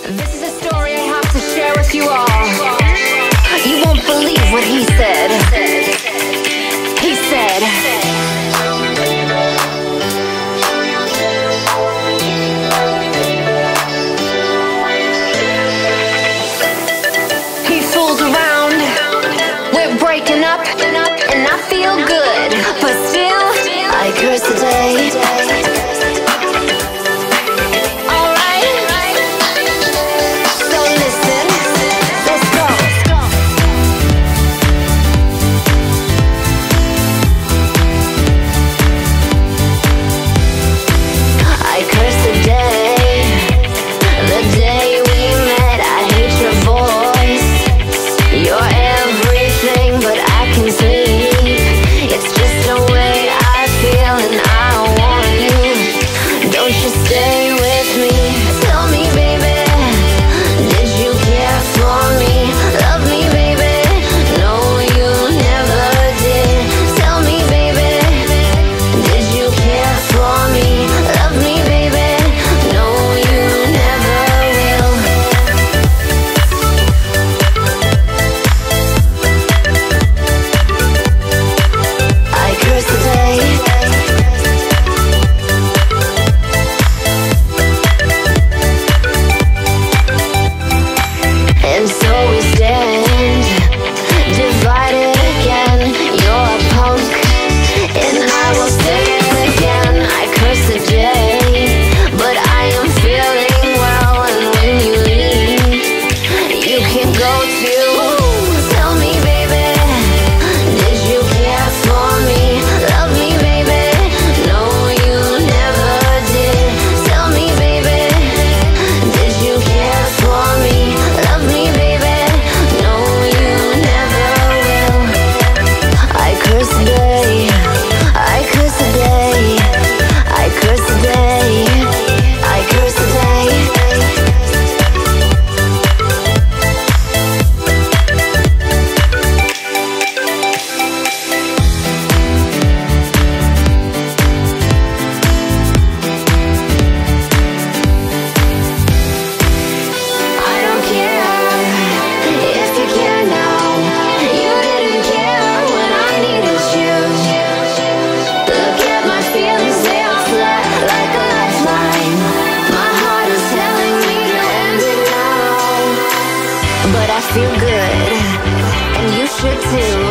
This is a story I have to share with you all. You won't believe what he said. He said, he fools around, we're breaking up, and I feel good, but still, I curse the day. But I feel good, and you should too.